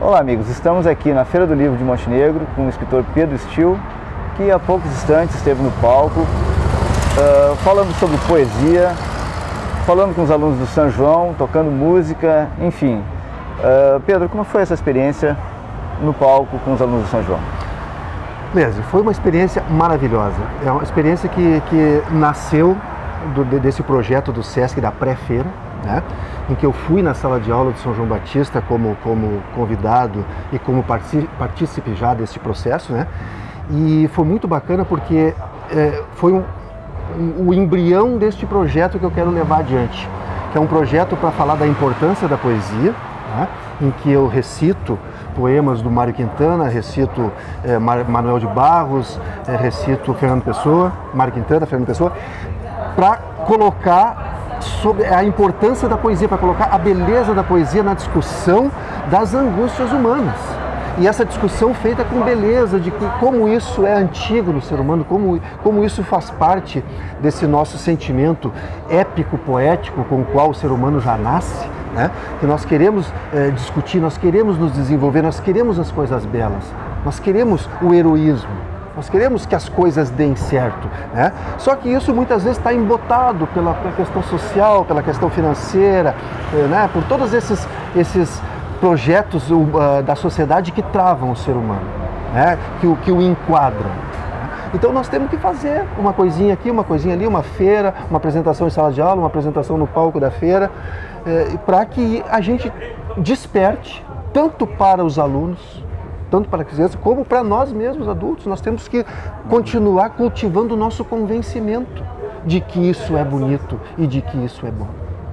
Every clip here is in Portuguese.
Olá amigos, estamos aqui na Feira do Livro de Montenegro com o escritor Pedro Stil, que há poucos instantes esteve no palco falando sobre poesia, falando com os alunos do São João, tocando música, enfim. Pedro, como foi essa experiência no palco com os alunos do São João? Leslie, foi uma experiência maravilhosa. É uma experiência que nasceu desse projeto do SESC da pré-feira, né? Em que eu fui na sala de aula do São João Batista como convidado e como partícipe já desse processo, né? E foi muito bacana porque foi o embrião deste projeto que eu quero levar adiante, que é um projeto para falar da importância da poesia, né? Em que eu recito poemas do Mário Quintana, recito Manuel de Barros, recito Fernando Pessoa, Mário Quintana, Fernando Pessoa, para colocar sobre a importância da poesia, para colocar a beleza da poesia na discussão das angústias humanas. E essa discussão feita com beleza, de como isso é antigo no ser humano, como isso faz parte desse nosso sentimento épico, poético, com o qual o ser humano já nasce, né? Que nós queremos discutir, nós queremos nos desenvolver, nós queremos as coisas belas, nós queremos o heroísmo. Nós queremos que as coisas deem certo, né? Só que isso muitas vezes está embotado pela questão social, pela questão financeira, né? Por todos esses projetos da sociedade que travam o ser humano, né? Que o enquadram. Então nós temos que fazer uma coisinha aqui, uma coisinha ali, uma feira, uma apresentação em sala de aula, uma apresentação no palco da feira, para que a gente desperte tanto para os alunos, tanto para as crianças, como para nós mesmos, adultos. Nós temos que continuar cultivando o nosso convencimento de que isso é bonito e de que isso é bom.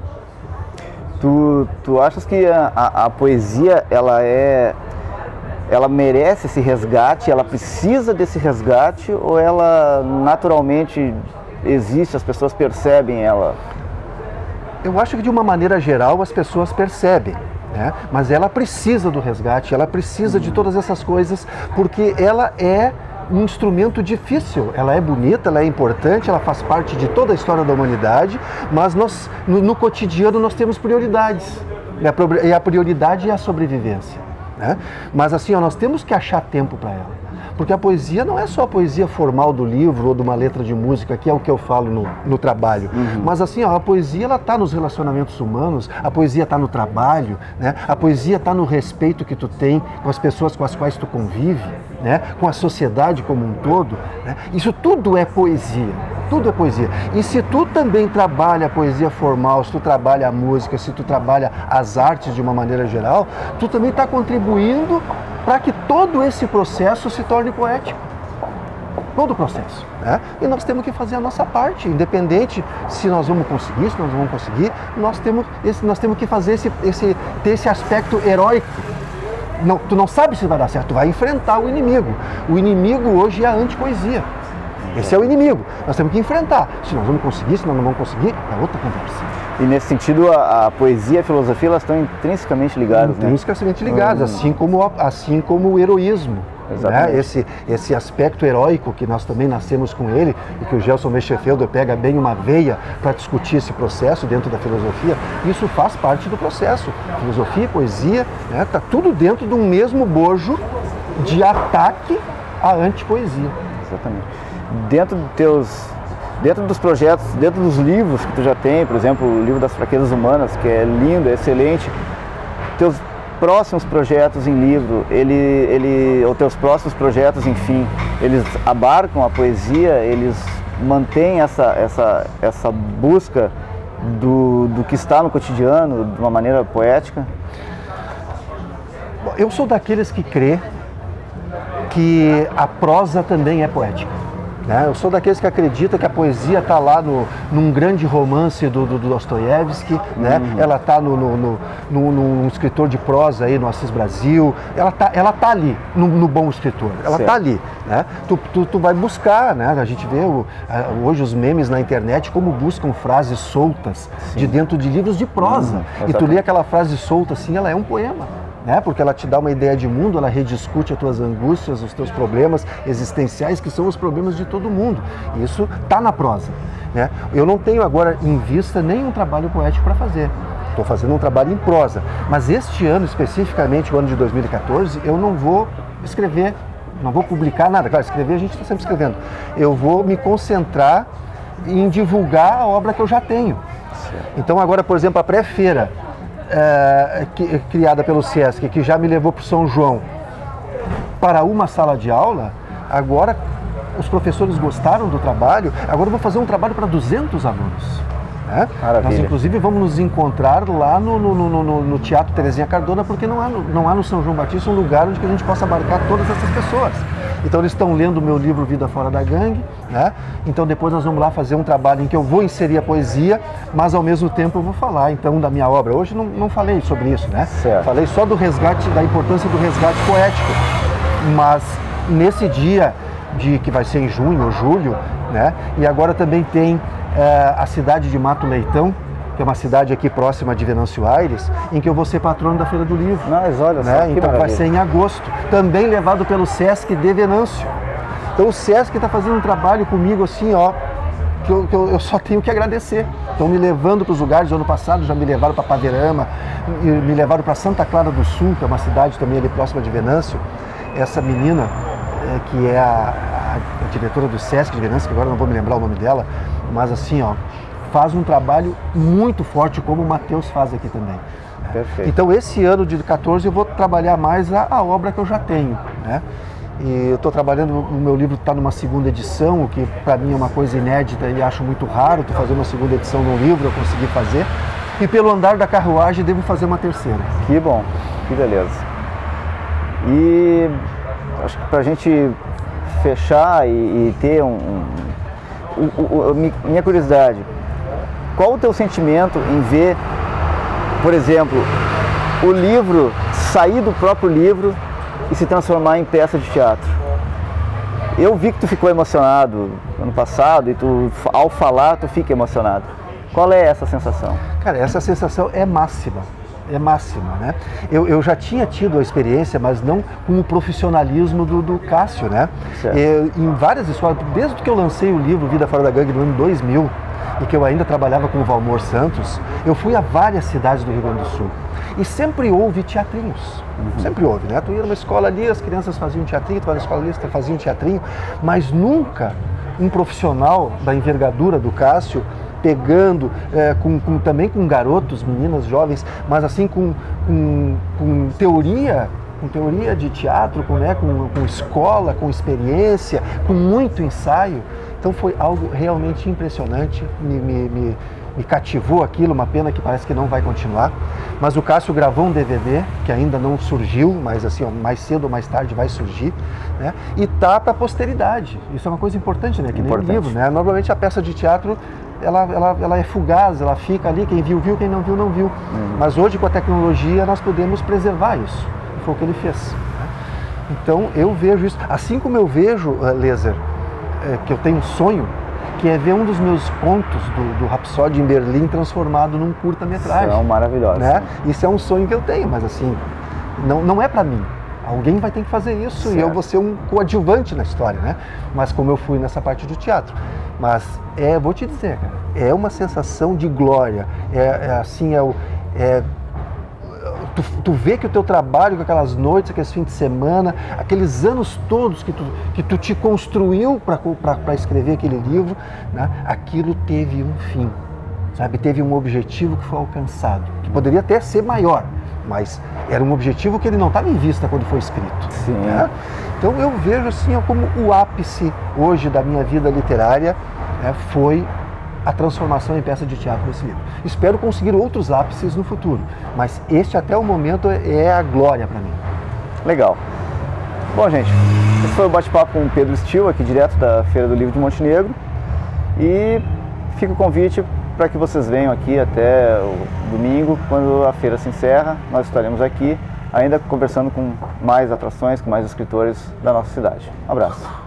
Tu achas que a poesia, ela merece esse resgate, ela precisa desse resgate, ou ela naturalmente existe, as pessoas percebem ela? Eu acho que de uma maneira geral as pessoas percebem. Mas ela precisa do resgate, ela precisa de todas essas coisas, porque ela é um instrumento difícil, ela é bonita, ela é importante, ela faz parte de toda a história da humanidade, mas nós, no cotidiano nós temos prioridades, e a prioridade é a sobrevivência, né? Mas assim, nós temos que achar tempo para ela. Porque a poesia não é só a poesia formal do livro ou de uma letra de música, que é o que eu falo no trabalho. Mas assim, a poesia ela está nos relacionamentos humanos, a poesia está no trabalho, né? A poesia está no respeito que tu tem com as pessoas com as quais tu convive, né? Com a sociedade como um todo, né? Isso tudo é poesia, tudo é poesia. E se tu também trabalha a poesia formal, se tu trabalha a música, se tu trabalha as artes de uma maneira geral, tu também está contribuindo para que todo esse processo se torne poético. Todo o processo, né? E nós temos que fazer a nossa parte, independente se nós vamos conseguir, se nós não vamos conseguir, nós temos que fazer ter esse aspecto heróico. Não, tu não sabe se vai dar certo, tu vai enfrentar o inimigo. O inimigo hoje é a antipoesia. Esse é o inimigo. Nós temos que enfrentar. Se nós vamos conseguir, se nós não vamos conseguir, é outra conversa. E nesse sentido, a poesia e a filosofia, elas estão intrinsecamente ligadas, intrinsecamente ligadas, assim como o heroísmo. Né? Esse aspecto heróico que nós também nascemos com ele, e que o Gelson Westerfelder pega bem uma veia para discutir esse processo dentro da filosofia, isso faz parte do processo. Filosofia, poesia, né? Tá tudo dentro de um mesmo bojo de ataque à antipoesia. Exatamente. Dentro dos projetos, dentro dos livros que tu já tem, por exemplo, o livro das fraquezas humanas, que é lindo, é excelente, teus próximos projetos em livro, ou teus próximos projetos, enfim, eles abarcam a poesia, eles mantêm essa busca do que está no cotidiano, de uma maneira poética? Eu sou daqueles que crê que a prosa também é poética. Eu sou daqueles que acredita que a poesia está lá num grande romance do Dostoiévski, né? Ela está num escritor de prosa aí, no Assis Brasil, ela tá ali, no bom escritor, ela está ali, né? Tu vai buscar, né? A gente vê hoje os memes na internet como buscam frases soltas de dentro de livros de prosa, e tu lê aquela frase solta assim, ela é um poema. Né? Porque ela te dá uma ideia de mundo, ela rediscute as tuas angústias, os teus problemas existenciais, que são os problemas de todo mundo. E isso está na prosa. Né? Eu não tenho agora em vista nenhum trabalho poético para fazer. estou fazendo um trabalho em prosa. Mas este ano, especificamente o ano de 2014, eu não vou escrever, não vou publicar nada. Claro, escrever a gente está sempre escrevendo. Eu vou me concentrar em divulgar a obra que eu já tenho. Então agora, por exemplo, a pré-feira, criada pelo SESC, que já me levou para o São João, para uma sala de aula, agora os professores gostaram do trabalho, agora eu vou fazer um trabalho para 200 alunos. Né? Nós, inclusive, vamos nos encontrar lá no Teatro Terezinha Cardona, porque não há no São João Batista um lugar onde que a gente possa abarcar todas essas pessoas. Então eles estão lendo o meu livro Vida Fora da Gangue, né? Então depois nós vamos lá fazer um trabalho em que eu vou inserir a poesia, mas ao mesmo tempo eu vou falar então da minha obra. Hoje não falei sobre isso, né? Certo. Falei só do resgate, da importância do resgate poético, mas nesse dia que vai ser em junho ou julho, né? E agora também tem a cidade de Mato Leitão, que é uma cidade aqui próxima de Venâncio Aires, em que eu vou ser patrono da Feira do Livro. Mas olha só, né? Então vai ser em agosto, também levado pelo SESC de Venâncio. Então o SESC está fazendo um trabalho comigo assim, ó, que eu só tenho que agradecer. Estão me levando para os lugares. Ano passado já me levaram para Paverama, me levaram para Santa Clara do Sul, que é uma cidade também ali próxima de Venâncio. Essa menina, que é a diretora do SESC de Venâncio, que agora não vou me lembrar o nome dela, mas assim, ó, faz um trabalho muito forte, como o Matheus faz aqui também. Perfeito. Então esse ano de 14 eu vou trabalhar mais a obra que eu já tenho, né? E eu estou trabalhando, o meu livro está numa segunda edição, o que para mim é uma coisa inédita e acho muito raro. Estou fazendo uma segunda edição de um livro, eu consegui fazer. E pelo andar da carruagem devo fazer uma terceira. Que bom, que beleza. E acho que para a gente fechar e ter minha curiosidade, qual o teu sentimento em ver, por exemplo, o livro sair do próprio livro e se transformar em peça de teatro? Eu vi que tu ficou emocionado ano passado e tu, ao falar, tu fica emocionado. Qual é essa sensação? Cara, essa sensação é máxima. É máxima, né? Eu já tinha tido a experiência, mas não com o profissionalismo do Cássio, né? Em várias escolas, desde que eu lancei o livro Vida Fora da Gangue no ano 2000, e que eu ainda trabalhava com o Valmor Santos, eu fui a várias cidades do Rio Grande do Sul. E sempre houve teatrinhos. Sempre houve, né? Tu ia numa escola ali, as crianças faziam teatrinho, tu ia na escola ali, faziam teatrinho, mas nunca um profissional da envergadura do Cássio pegando, também com garotos, meninas, jovens, mas assim com teoria de teatro, com escola, com experiência, com muito ensaio. Então foi algo realmente impressionante, me cativou aquilo, uma pena que parece que não vai continuar. Mas o Cássio gravou um DVD, que ainda não surgiu, mas assim, ó, mais cedo ou mais tarde vai surgir, né? E tá para a posteridade. Isso é uma coisa importante, né? Que nem o livro, né? Normalmente a peça de teatro, ela é fugaz, ela fica ali, quem viu, viu, quem não viu, não viu. Mas hoje, com a tecnologia, nós podemos preservar isso. Foi o que ele fez, né? Então, eu vejo isso. Assim como eu vejo, Lézer, que eu tenho um sonho, que é ver um dos meus contos do Rapsódia em Berlim transformado num curta-metragem. Isso é maravilhoso. Né? Isso é um sonho que eu tenho, mas assim, não é para mim. Alguém vai ter que fazer isso, certo. E eu vou ser um coadjuvante na história, né? Mas como eu fui nessa parte do teatro. Mas vou te dizer, cara, é uma sensação de glória. Tu vê que o teu trabalho, com aquelas noites, aqueles fins de semana, aqueles anos todos que tu te construiu para escrever aquele livro, né? Aquilo teve um fim, sabe? Teve um objetivo que foi alcançado, que poderia até ser maior, mas era um objetivo que ele não estava em vista quando foi escrito. Sim. Né? Então eu vejo assim, como o ápice hoje da minha vida literária, né, foi a transformação em peça de teatro desse livro. Espero conseguir outros ápices no futuro, mas este até o momento é a glória para mim. Legal. Bom, gente, esse foi o bate-papo com o Pedro Stil, aqui direto da Feira do Livro de Montenegro, e fica o convite para que vocês venham aqui até o domingo, quando a feira se encerra. Nós estaremos aqui ainda conversando com mais atrações, com mais escritores da nossa cidade. Um abraço.